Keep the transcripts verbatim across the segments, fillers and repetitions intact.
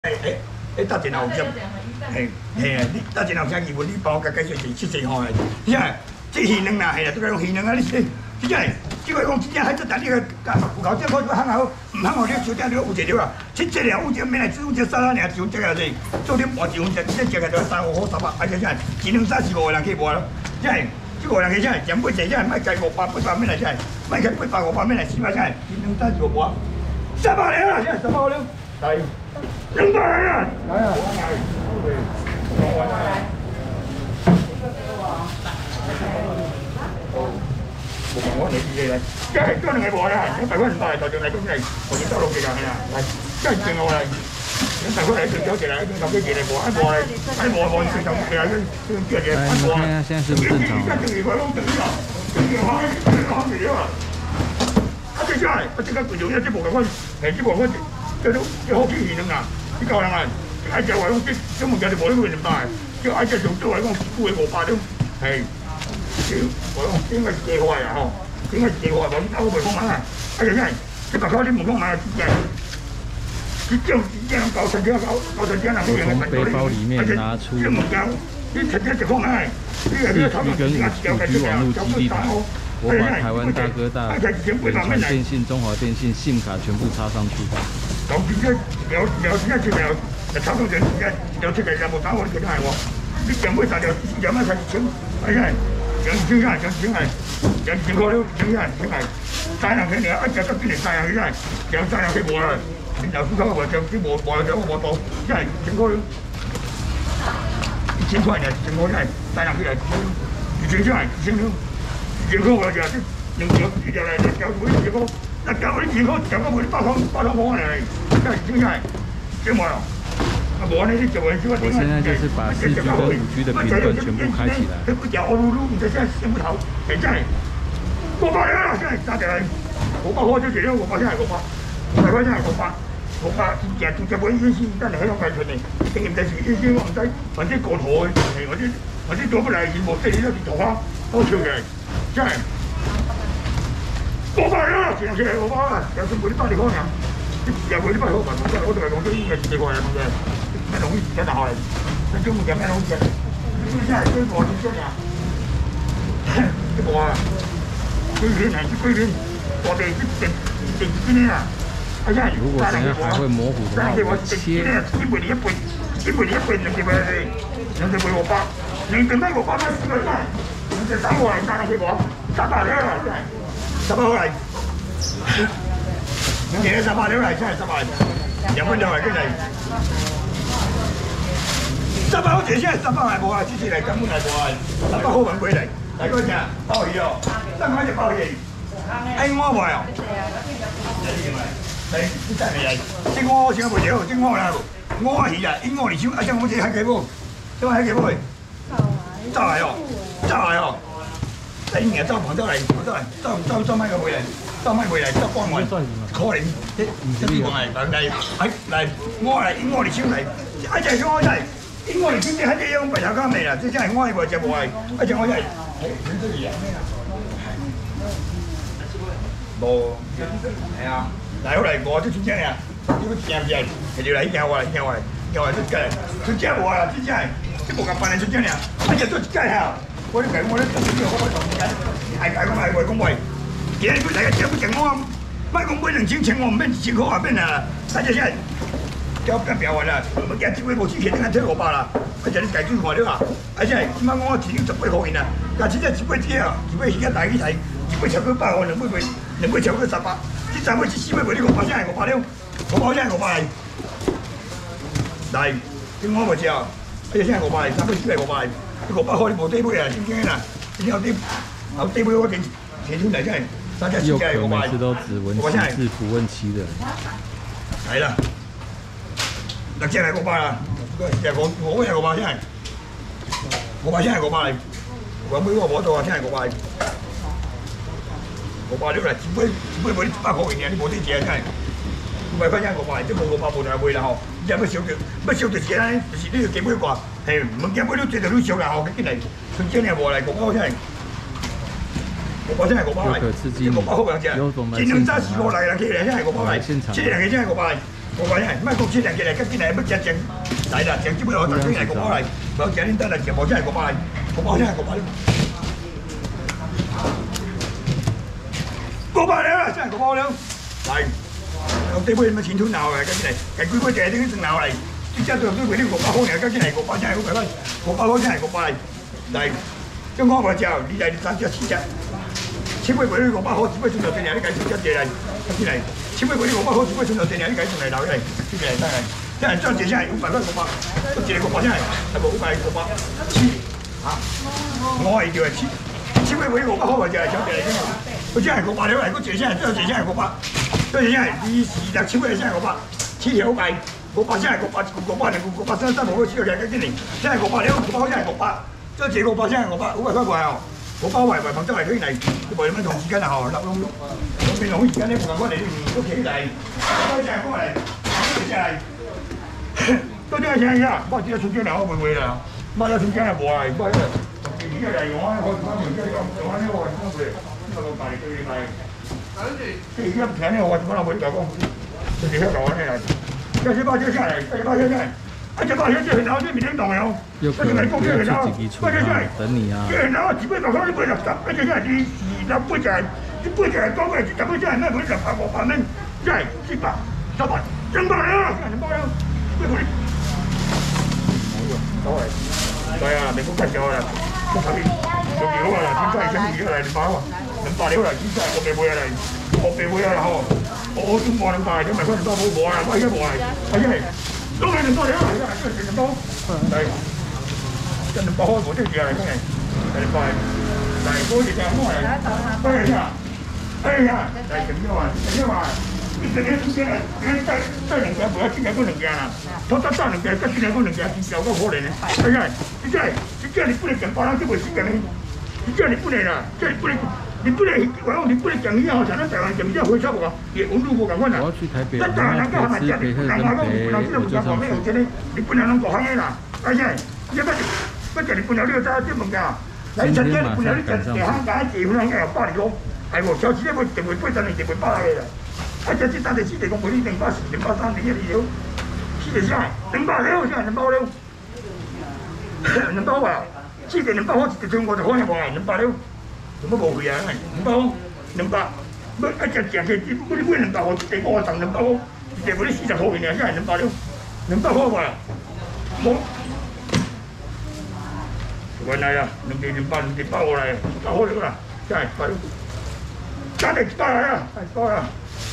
诶诶，诶，搭电脑接，嘿嘿啊！你搭电脑听疑问，你帮我甲解释一七七号诶。你看，这鱼卵啦，嘿啦，都讲鱼卵啊！你这真正，即个讲真正，海这等你个有够这可行好，唔行好你收点你有一条啊。七七两有这免来只有这三两两，就这个是做点半一分钱，这这个就三五好十八，而且真一两三四五个人去买咯。真系，这个人去真系，全部真真卖加五百八百免来真系，卖加八百五百免来四百真系，一两三四五买，三百两啦，真系三百两，来。 两百人啊！来啊！我讲我年纪嚟，即係將兩個貨啦，一百蚊唔百就仲係咁嚟，我哋收六幾人係啦，嚟，即係正我嚟，一百蚊嚟最少幾嚟，一百幾幾嚟貨，一貨嚟，一貨貨最少幾嚟，最少幾嚟，一貨。 看看现在是不是正常？ 而家正如佢講正常，正常話講住咗啊！啊，最少係，啊，即刻佢做一啲無嘅分，係啲無分，叫做叫好天然啊！ 你夠人啊！嗌只話講啲根本就係冇呢個咁大，叫嗌只做都係講沽佢五百都係，屌我講點解借開啊？嗬？點解借開？我啲歐咪講啊！哎呀真係，一百塊你唔講買嘅，你這樣這樣搞成這樣搞搞成這樣，我從背包裡面拿出一根五 G 網絡基地台，我把台灣大哥大、遠傳電信、中華電信 SIM 卡全部插上去。 咁點解有有一條又就炒到兩一有出嚟有冇打我啲其他係喎？啲上杯大就有乜睇錢？係真係兩千一兩千係兩千個都兩千千係三兩千嚟一隻都變嚟三兩千真係兩三兩千冇啦，又輸咗個上啲冇冇咗個冇到，真係整個一千塊人整個真係三兩千係一千千係一千千，整個我就啲兩兩就嚟兩會整個。 那搞我啲健康，搞到我啲八方八方方嚟，真係真係，真冇啦。我呢啲做嘅，我現在就是把四 G 跟五 G 的頻段全部開起來。 佢佢有路路，唔使真係先頭，係真係。五百啦，真係揸住嚟，五百開咗住啦，五百真係五百，五百真係五百，五百日做隻本醫師真係喺度計出嚟，經驗第時醫師我唔使，或者過台，或者或者做乜嚟業務，即係你都做下，多條嘅，真係。 五百啦，前兩次係五百啦，有時每啲翻嚟講人，有佢啲不係好民，即係我哋係講咗呢個四個人嘅，咩農業而家大學嚟，你中午有咩農業？呢啲真係追過先真啊！呢個啊，居然係居然，我哋啲地地邊啊，係真係。 如果等下還會模糊的話，我切。 一倍你一倍，一倍你一倍，兩隻倍你，兩隻倍五百，兩隻咩五百咩四個真係，兩隻三個嚟三兩隻五，三百兩啦真係。 十八號嚟，兩件十八兩嚟，真係十八，兩分鐘嚟，真係十八號前先係十八係冇啊，之前嚟根本係冇啊，十八號揾佢嚟，嚟嗰隻鮑魚哦，得嗰隻鮑魚，哎我話哦，嚟你真係嚟，即我先冇條，即我啦，我係啊，應我嚟先，啊即我只係幾部，即係幾部，就係哦，就係哦。 你日周旁周嚟，周嚟，周周周米嘅回嚟，周米回嚟，周幫我可能一一啲我嚟，嚟喺嚟我嚟，我嚟超嚟，一隻我真係，我嚟超啲喺啲樣白頭家味啦，即真係我係喎，隻冇係，一隻我真係，係都嘢冇係啊，嚟好嚟我都出聲啊，呢個正正係條嚟正我嚟正我嚟，正我嚟出街，出街我啊，真係，即冇咁快嚟出聲啊，一隻都出街啊！ 我啲計我啲特別啲好開頭嘅，係係咁係為咁為，而家佢大家只不情我，乜咁每人錢情我唔咩錢好啊邊啊，大家先係交交表運啦，我今日只會冇之前啲人聽我爸啦，佢就啲計專我啲話，而且係點解我自己十倍學員啊，但係真係只會知啊，只會而家大家睇，只會炒佢八號，兩杯佢，兩杯炒佢十八，啲三杯至四杯佢呢個八先係我八了，我八先係我八嚟，嚟點我咪知啊，一隻先係我八嚟，三杯先係我八嚟。 我不開冇低杯啊，知唔知啊？有啲有低杯嗰件鐵穿嚟真係，大家知嘅我買。 每次都只聞其字不問其人。 係啦，嗱真係我買啦，又我我又我買真係，我買真係我買嚟，我每個攞到啊真係我買，我買咗嚟，只杯只杯冇啲八個嘅，你冇啲嘢真係，唔係翻真係我買，即冇我八半兩杯啦嗬，有乜少嘅乜少嘅嘢咧，時都要幾杯啩。 係唔見嗰啲最頭都少啦，我嘅經歷，佢真係和嚟個包真係，個包真係個包嚟，個包好兩隻，盡量揸時過嚟啦，佢哋真係個包嚟，即係人哋真係個包嚟， 五百呀，卖讲七两进来，甲进来要食钱，来啦，钱基本上大进来五百来，无钱恁等来食，无钱来五百来，五百来五百。五百了啦，真系五百了，来，我这杯乜钱吞鬧嘅，跟住嚟，計幾杯嘢啲剩鬧嚟，即係對對佢啲五百塊嚟，跟住嚟五百真係五百蚊，五百塊真係五百嚟，嚟，將我話之後，你嚟三隻四隻，千杯杯啲五百塊，只杯存到正嚟，你計四隻嘢嚟，跟住嚟，千杯杯啲五百塊，只杯存到正嚟，你計仲嚟鬧嚟，跟住嚟真係，真係張姐真係五百蚊五百，個姐五百真係係冇五百五百千嚇，我係叫係千。千杯杯五百塊就係張姐嚟嘅，佢真係五百了嚟，個姐真係張姐真係五百，張姐真係二二十千杯真係五百，千條好計，五百真係五百，五百零五百三三冇個千條嘅，今年真係五百了，五百真係五百，張姐五百真係五百，五百塊貴哦，五百圍圍房周圍推嚟，佢為乜同時間啊？嗬，立窿窿，咁變好而家呢附近嗰嚟屋企嚟，多謝過嚟，多謝，多謝謝呀，我知道出張嚟我會會啦，乜嘢出張係冇啊，唔係。而家嚟我我我而家咁我呢個工具，呢個大力對嚟。即係而家平呢，我點解會就講？佢哋喺度呢嚟，一隻巴車出嚟，一隻巴車出嚟，一隻巴車出嚟，然後呢邊啲動有，一隻係公車嚟啦，巴車出嚟， 等你啊。 即係然後只不過講呢杯垃圾，一隻真係啲二十杯就係，啲杯就係多嘅，十杯真係咩杯十八個八蚊，真係四百十八，整百啦，整百啦，杯杯。好啊，都係，係啊，你冇跟咗啦。個頭面做料啊，點解而家而家嚟兩百喎？兩百料嚟，點解我未會嚟？我未會啊！嗬，我我中國兩百，咁咪嗰兩百冇冇啊？我而家冇嚟，係因為都係兩百料嚟㗎，都係兩百，係真兩百開冇啲嘢嚟，真係係兩百，係嗰啲就係乜嚟？嗰啲啊，哎呀，係點樣啊？點樣啊？你這個這個，你帶帶兩件，不要今年過兩件啦。我帶帶兩件，跟今年過兩件，真係有個可憐嘅。哎呀，你真係。叫你不能講巴拉這回事嘅，你叫你不能啦，叫你不能，你不能，我講你不能講一樣，好像咱台灣講一樣回差不多，也網絡無共款啦。咱台灣人家還蠻講，人家講不能這種講法，沒有真的，你不能啷個行業啦？而且，你不不叫你不能你個啥這物件，來參加你不能你講地行講結婚人家有百二個，係無，小時咧會定會八十年定會百來個啦，而且這三十四地講每年零八四零八三零一二六，四十三，零八六現在零八六。兩包啊！之前兩包我一隻我就可能話兩百了，做乜無去啊？兩包兩百，乜一隻隻隻嗰啲兩百我地我贈兩包，一隻嗰啲四十號嘅，真係兩百了，兩百好話冇。原來啊，兩隻兩百兩隻包嚟，包好了啦，真係快了，真係包嚟啊，包啦。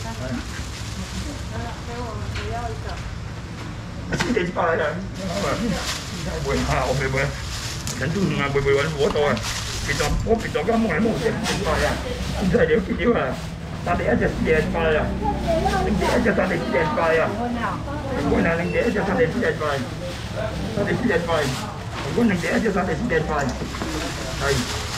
四隻包嚟啦。會啊，我未會，人都唔係會會揾我度啊！別當我別當間冇嚟冇嘢唔快啊！唔使了結了啊！但係一隻四隻快啊！零隻一隻但係四隻快啊！如果係零隻一隻但係四隻快，但係四隻快。如果零隻一隻但係四隻快，係。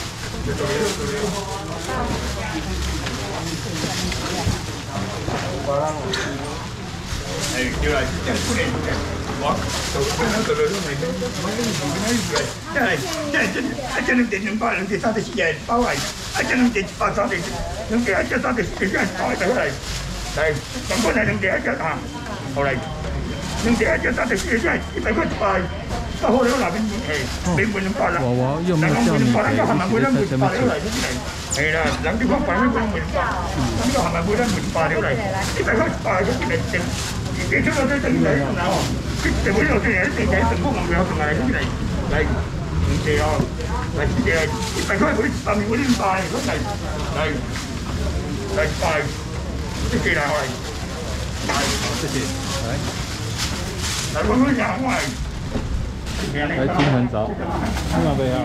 係叫嚟即係歡迎嘅。我做翻嗰度都未咩，我呢啲做緊呢啲嘢，即係即係真一隻兩隻兩百兩隻三隻四隻包嚟，一隻兩隻八三隻兩隻一隻三隻四隻真係袋袋嚟，係咁嗰係兩隻一隻啊，後嚟兩隻一隻三隻四隻真係一百塊一百，不好了那邊係俾滿兩百啦，但係我滿兩百啦，個係咪滿兩滿百了嚟嗰啲嚟？係啦，兩啲方法都滿滿百，咁個係咪滿兩滿百了嚟？一百塊一百嗰啲嚟整，你出到最正嘅嗱喎。即係每樣嘢啲地仔成功咁樣同埋嗰啲嚟嚟唔借哦，嚟啲嘢啲大概嗰啲上面嗰啲塊嗰嚟嚟嚟塊啲借嚟開，嚟謝謝，嚟嚟揾揾嘢開， 來金盆找，今晚不要，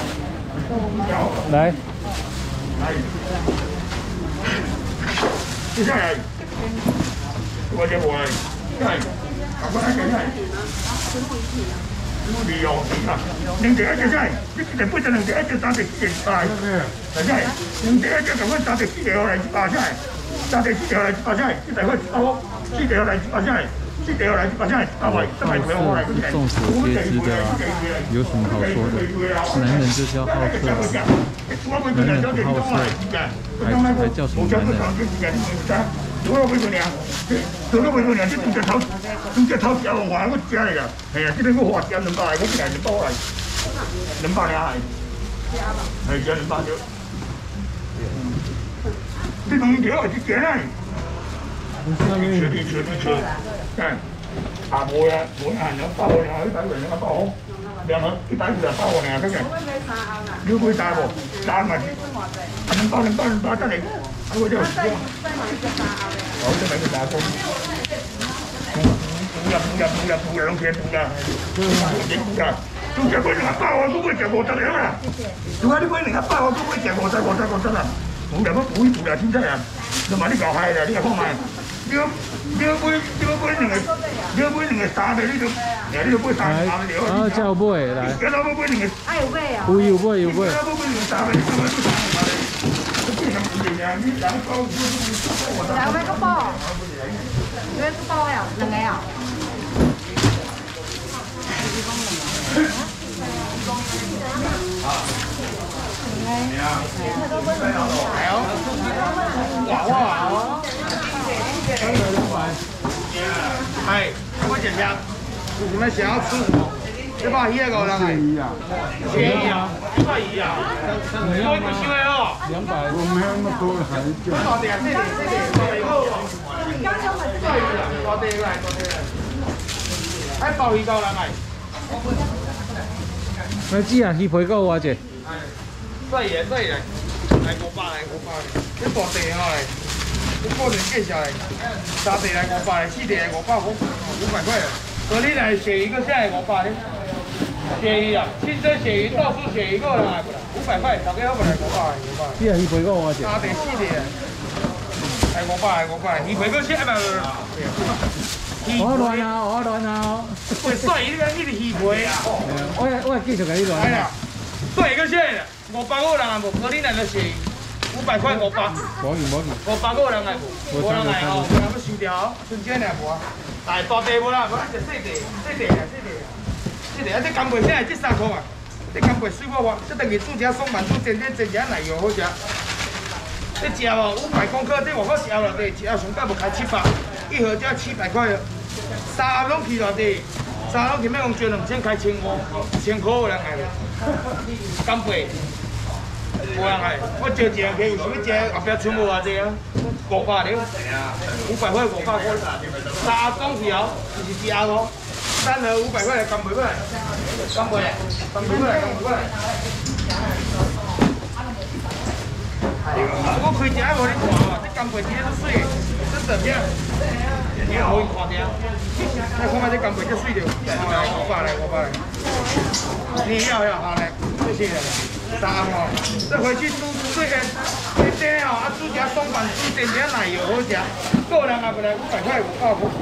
來， 嚟，接下來，我就過嚟，真係。我覺得真係，利用啊！兩隻一隻真係，一隻本身兩隻一隻三隻四隻大，真係兩隻一隻咁樣三隻四隻落嚟八真係，三隻四隻落嚟八真係，一大塊包，四隻落嚟八真係，四隻落嚟八真係，八位都係佢落嚟嗰啲。 眾所皆知的，有什麼好說的？男人就是要好色，男人不好色，還還叫什麼男人？ 多少几个尔？多少几个尔？这拄只头，拄只头条换我食嘞啦。系啊，这边我花点两百，我进来两百来，两百俩系。系食两百条。这两条是几来？确定确定确定。哎，啊无呀，无呀，两百两，一百个两百好。 两个一百五十八个呢，看看。你会打不？打嘛？两百两百两百，等你。我就。好，再买个打工。补呀补呀补呀补呀，拢钱补呀。补呀，都食过两百我都会食五十了啦。如果你买两百我都会食五十五十五十啦。补呀，我补一补呀，真正啊！你嘛你搞嗨啦，你来看卖。你要你要买你要买两个，你要买两个三个，你就。 你就买三三个了， 啊，才有买来。 今仔要买两个， 啊有买哦。 有有买有买。 今仔要买两个三个，你买三个。这变成一样，你两包我我我。 两个个包，两个包呀，两个呀。 係啊，哇哇！係，我姐姐，你們想要吃什麼？一百二個人係。便宜啊！一百二啊！多一少嘅哦。 两百。 我没有那么多，还是就。 多啲啊！多啲，多啲，多啲個。多啲啦，多啲嚟，多啲嚟。喺百二個人係。 那只啊，魚皮夠偌濟？ 細嘢細嘢，係五百嚟，五百嚟。啲大地我嚟，啲個人介紹嚟，大地嚟五百嚟，四地嚟五百五五百塊啊。嗰啲係鱈魚個先係五百咧，鱈魚啊，清蒸鱈魚、豆豉鱈魚個人係五百塊，頭家好過嚟五百嚟，五百。 只啊，魚皮夠偌濟？ 大地四地啊，係五百係五百，魚皮個先係咪？ 我亂啊！我亂啊！ 喂，細呢個呢啲魚皮啊！ 我我繼續給你亂。 係啊，細個先五百個人係無，嗰啲人就係五百塊五百。 冇嘢冇嘢。 五百個人係無，無人係哦，有冇收掉？瞬間係無啊！但係大地無啦，無啦就細地，細地啊，細地啊，細地啊！啲金貝先係即三箍啊！啲金貝水我話，即等於煮只松板煮煎啲煎只奶油好食。啲食哦，五百公克，啲外國食落地，食上價無開七百，一盒只七百塊。三籠去落地，三籠去咩講轉兩千開千五，千塊有人係。金貝。 冇人係，我照正佢有啥物正，後邊全部話正啊，五百了，五百塊五百塊，三種條就是只個，三盒五百塊，金貝過來，金貝，金貝過來，金貝過來。我開只無你看喎，啲金貝真係水，真特別，你可以看啲，你看下啲金貝真水條，五百嚟，五百嚟，你要要好嘞，謝謝你。 三哦，这回去煮这个这这哦，啊煮只松板煮点点奶油好食，个人啊过来五百块五百块。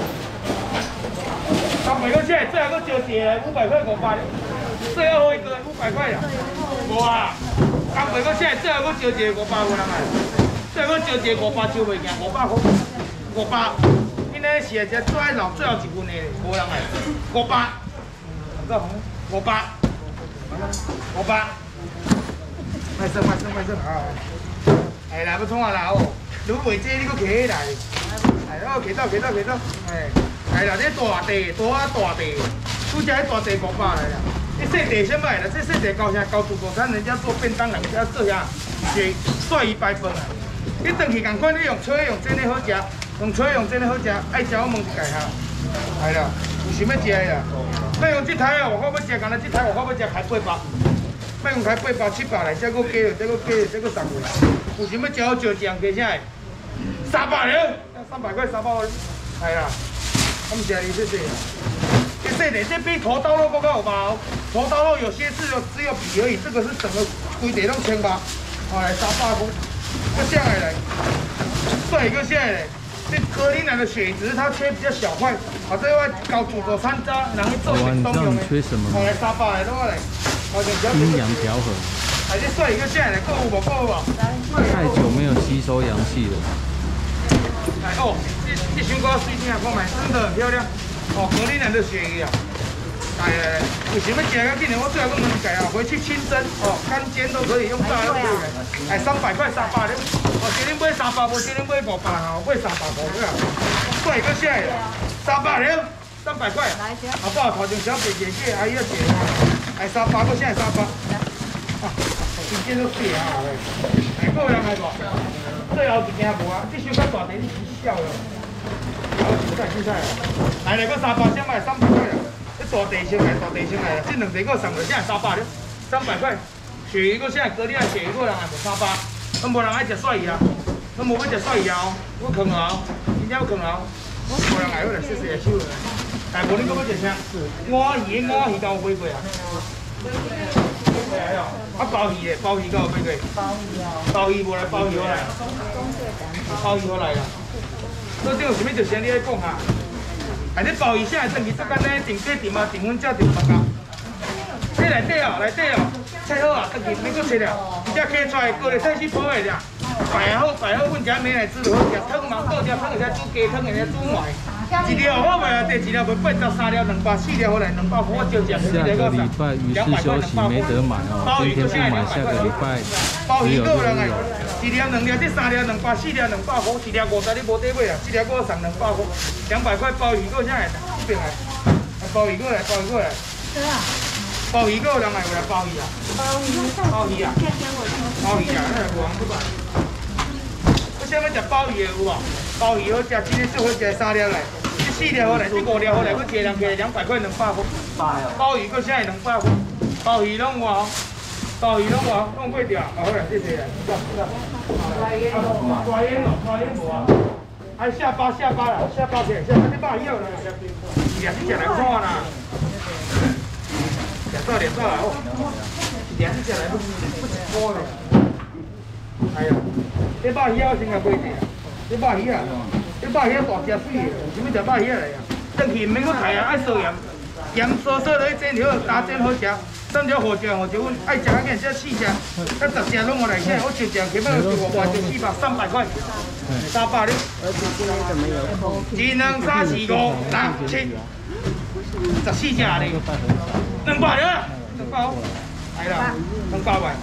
咁每個車最後個照碟五百塊五百，最後一個五百塊啦。冇啊，咁每個車最後個照碟五百個人啊，最後個照碟五百照袂贏五百塊，五百。因為是只最老最後一份的無人係五百，五百，五百。 快升快升快升啊！係啦，要衝下啦哦！你唔會遮呢個企起嚟，係咯，企到企到企到，係係啦，啲大地多啊大地，都只喺大地國家嚟啦。啲細地先買啦，即細地高下高度國產，人家做便當，人家做下是帥一百分啊！你回去共款，你用吹用真的好食，用吹用真的好食，愛食我問一下下，係啦，有想要食的啦。你用這台啊，我可要食，干那這台我可要食開八百。 賣用開八百七百嚟，再個加，再個加，再個十個。有想要食好照正嘅先係三百了，三百塊三百，係啦。咁謝你謝謝。這細點，這比頭刀肉嗰個好吧？頭刀肉有些是只有皮而已，這個是整個規地都千八，好嚟三百塊。個下來嚟，再一個下來嚟，這格林蘭的血質它切比較小塊，啊，這個高煮過山楂，然後做成冬用的，好嚟三百嚟，攞嚟。 陰陽調和。 係啲水，而家先嚟購物冇購物。 太久沒有吸收陽氣了。 哦，這這香瓜水晶啊，看買，真的很漂亮。哦，格林蘭的鱈魚啊， 来来来，有想要吃较紧的，我最后讲两解啊，回去清蒸哦，干煎都可以，用炸都可以。哎，三百块三百了，哦，今天买三百，无今天买五百哈，买三百五个。贵个啥的？三百了，三百块。好不好？头前小姐姐姐，还要姐，哎，三百个啥？三百。啊，今天都水啊，哎，个人来无？最后一件无啊，这首较大题你是笑了。好，现在现在，来来个三百，先买三百块了。这大地先来，大地先来，这两地个上了，现在三百了，三百块。鳕鱼个现在隔离啊，鳕鱼个人还无三百，咱无人爱食鳝鱼啊，咱无要食鳝鱼啊，我啃啊，真正要啃啊，无人爱我来试试手的。但无你搁要食啥？碗鱼的碗鱼敢有买过啊？啊，鲍鱼的鲍鱼敢有买过？鲍鱼哦。鲍鱼无来，鲍鱼我来。鲍鱼我来啦。所以这有啥物就先你来讲哈。啊，你鲍鱼啥会转去做简单订鸡订啊，订粉只订八角。这内底哦，内底哦，切好啊，转去免搁切了，直接揢出来，过来菜市铺的俩。摆好摆好，阮家美乃滋就好食，汤嘛倒只汤，而且煮鸡汤，而且煮糜。一条好卖啊，第一条卖八十，三条两百，四条好来两百，我就食。 下个礼拜鱼市休息没得买哦，今天不买，下个礼拜只有六日哦。 一条两条，这三条两百，四条两百块，一条五十你无得买啊，一条我送两百块，两百块鲍鱼个啥来？这边来，鲍鱼个来，鲍鱼个来。对啊。鲍鱼个有人来有来鲍鱼啊？鲍鱼，鲍鱼啊？鲍鱼啊，那无人去买。我想要食鲍鱼的有无？鲍鱼好食，今天最好食三条来，这四条好来，这五条好来，我一人给两百块两百块。鲍鱼个啥两百块？鲍鱼拢有哦，鲍鱼拢有，拢几条？好来，这些来，这这。大烟哦，大烟哦，大烟无啊？还下巴下巴啦，下巴片，下巴你巴鱼有啦，是啊，你食来看啦。两到两到了哦，两只下来不不止多了。哎呀，这把鱼我先来买一下，这把鱼啊，这把鱼大只水的，有啥物食把鱼来呀？转去唔免搁抬啊，爱烧盐，盐烧烧落去煎好，加煎好食。三条好食好食，阮爱食啊，见这四只，这十只拢我来吃，我一只起码就五百就四百，三百块，三百了。一两三四五六七。十四只嘞，两百了，两百，来啦，两百块。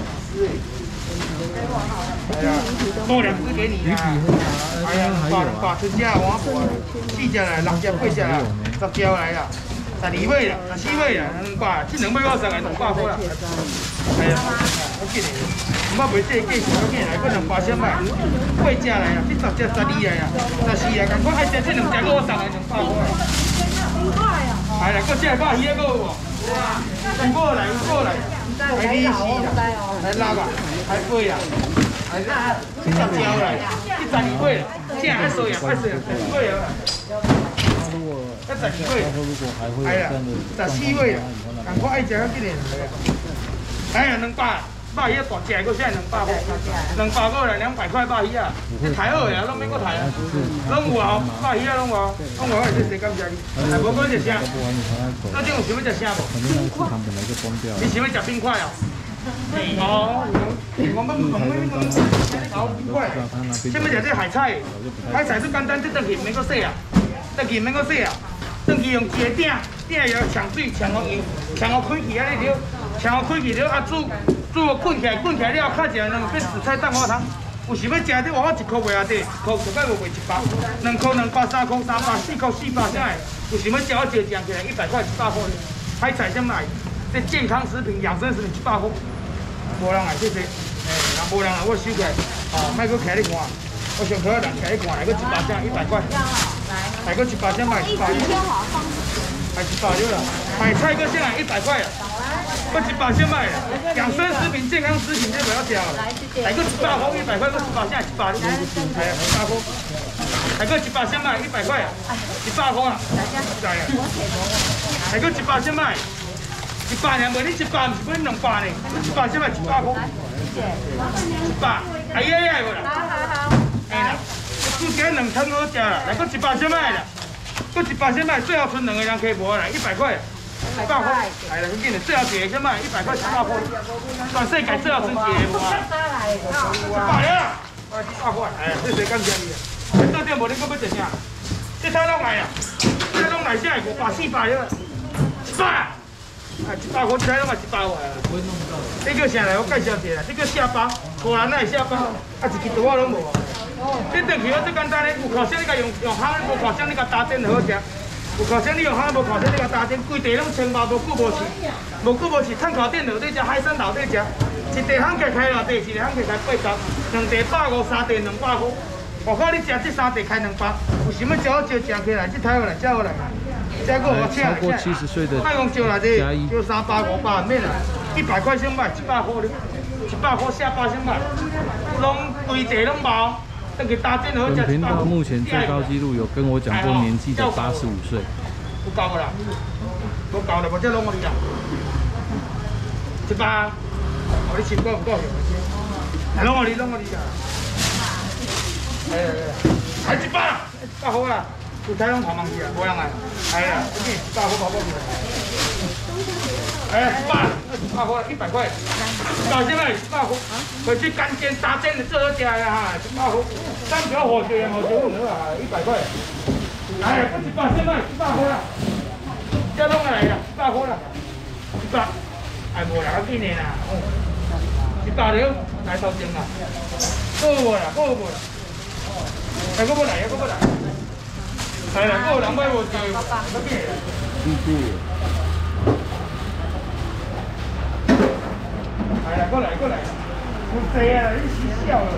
哎呀，多两只给你啦。哎呀，两百两百，十只我无，四只来，六只八只啦，十只来啦，十二尾啦，十四尾啦，两百，这两尾我送来两百块啦。哎呀，我记得，我袂这价钱，我记来，搁两百先买，八只来啦，这十只十二来啦，十四啊，赶快爱吃这两只，我送来两百块。係啦，嗰只係巴魚嗰個喎，五個嚟，五個嚟，係呢絲啦，係臘啊，係貝啊，係十條嚟，一十二貝啦，即係一數人，一數人，十二貝啦，一十二貝，係啦，十四貝啦，趕快愛食嗰幾年嚟啊，係啊，兩百。鮑魚大隻，嗰先係兩百塊，兩百個嚟兩百塊鮑魚啊！你睇好呀，攏免個睇啊，攏有啊，鮑魚啊攏有，攏有係食感謝你。係無講食啥？嗰種有想要食啥無？你想要食冰塊啊？哦，我們我們搞冰塊。想要食啲海菜，海菜最簡單，即轉去免個洗啊，轉去免個洗啊，轉去用一個鼎，鼎要搶水，搶個油，搶個開氣啊！你了，搶個開氣了啊煮。煮滾起來，滾起來了，較一兩變紫菜蛋花湯。有想要食的話，我一箍賣啊底，一箍大概有賣一百，兩箍兩百，三箍三百，四箍四百，啥的。有想要食我就講起來，一百塊一百塊。海菜先買，這健康食品、養生食品一百塊。無人來，謝謝。誒，若無人來，我收起來，哦，莫擱徛咧看。我上課人徛咧看，來擱一百隻，一百塊。來擱一百隻賣一百。係一百了啦，海菜擱先來一百塊啊。我一百先卖啦，养生食品、健康食品这不要掉了。来个一百块，一百块，个一百现在一百了，哎呀，一百块。来个一百先卖，一百块啊，一百块啊，来啊。来个一百先卖，一百两，袂你一百，唔是买两百呢，一百先卖一百块。一百，哎呀呀无啦。好好好。哎啦，煮起来两汤好食啦，来个一百先卖啦，个一百先卖，最后剩两个人可以无啦，一百块。一百块，係啦，咁見嚟最後一個先賣一百塊，一百塊，全世界最後剩一個哇！一百啦，一百塊，係啊，這誰敢食你啊？這店無你講要食啥？這菜攏來啊，這攏來下五百四百了， 一百，啊，一百块，这拢嘛一百块啊。这叫啥来？我介绍一下，这叫下巴，荷兰的下巴，啊，一支刀仔拢无。这顿去哦，最简单嘞，有烤箱你甲用用烤，无烤箱你甲打煎就好食。有烤箱你用烤，无烤箱你甲打煎，规地拢千包，无久无试，无久无试，碳烤店内底食，海产内底食，一地行客开偌地，一地行客开八十，两地百五，三地两百块。我靠，你食这三地开两百，有想要招招食起来，这台过来，招过来，再过我请来， 超过七十岁的卖讲招来这，招三百五百免啦，一百块先卖，一百块哩，一百块下百先卖，拢规地拢包。本频道目前最高纪录有跟我讲过年纪的八十五岁。 有够个啦，有够了，无这拢我你啦。一百，我你钱够唔够用？来拢我你，拢我你啦。哎哎，来一百，一百好啦，有台拢跑忙去啊，无人来。哎呀，这边一百好跑跑去。哎，一百，一百块，一百块。搞什么？一百块，回去干煎炸煎的最好食呀哈，一百块。三条火腿，火腿有啊，一百块。哎，一百先卖，一百块啦。这弄来啦，一百块啦，一百。哎，无啦，较紧的啦，哦，一百了，来头前啦。够无啦，够无啦。来，够不来，够不来。来啦，够人买无就，较紧的。来啦，过来，过来。有济啊，你死笑了。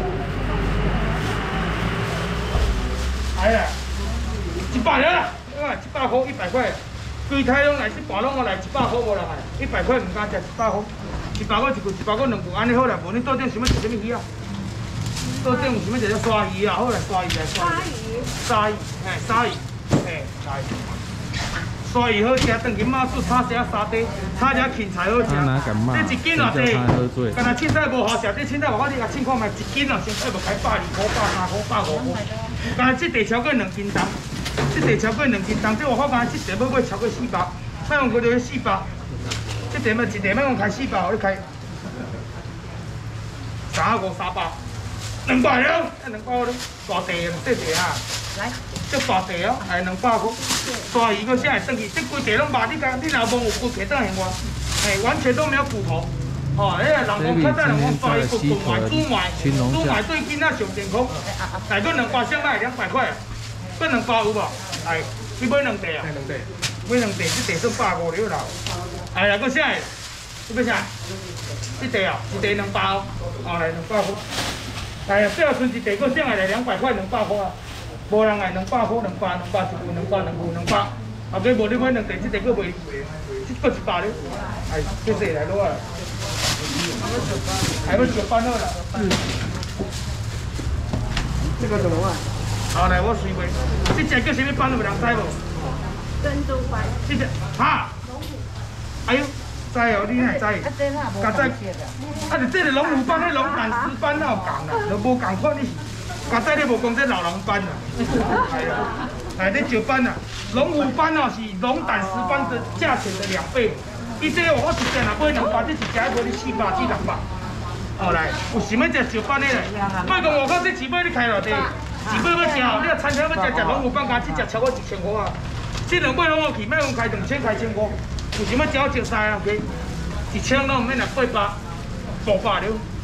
来啦，一百了啦，一百块，一百块，规台拢来，一半拢我来，一百块无人来，一百块唔敢食，一百块，一百块一句，一百块两句，安尼好啦，无你桌顶想要食什么鱼啊？桌顶有想要食只沙鱼啊？好来，沙鱼来，沙鱼，沙鱼，嘿，沙鱼，嘿，沙鱼。沙鱼好食，当今马煮炒些沙茶，炒些芹菜好食。这一斤偌济？干那凊彩无好食，这凊彩我讲你甲称看卖，一斤啊，凊彩无开百二块、百三块、百五块。干那这地超过两斤重，这地超过两斤重，这我看干那这地要买超过四百，卖用过到四百。这地卖一地卖用开四百，我你开三五三百，两百了，两百了，大地啊，这地啊。来。这大地哦，系两百块，大鱼个先系等去，这规地拢肉，你讲你若无有骨皮当现我，哎，完全都没有骨头，哦，哎呀，人讲较早人讲大鱼骨炖埋、煮埋、煮埋对囡仔上健康，来个两百先卖两百块，个两百有无？哎，你买两地啊？两地，买两地，这地算百五了啦。哎呀，个啥？你要啥？这地啊，一地两百哦，哦来两百块。哎呀，最后剩一地个啥来两百块，两百块啊。无人来两百块，两百，两百一句，两百两句，两百。后尾无你买两地，这地佫卖，这佫一百了。哎，这地来攞啊！还要九班好啦。嗯。这个怎么办？好来，我随卖。这只叫什么班？有人知无？珍珠班。这只哈？哎呦，知哦，你哪知？啊，这哪无？知。啊，就这个龙虎班，迄龙胆石班哪有共啦？就无共款你。刚才你无讲这老人班啦，系啊，来这石班啦，龙虎班哦是龙胆石班的价钱的两倍。伊这我一只若买两百，这一只要买你四百至六百。哦来，有想要食石班的来，莫讲我靠这钱买你开偌济，钱买要食哦，你若餐厅要食食龙虎班，加这只超过一千块啊。这两尾拢有去，莫讲开两千开千五，有想要食食晒啊，给一千拢免来八百，五百了。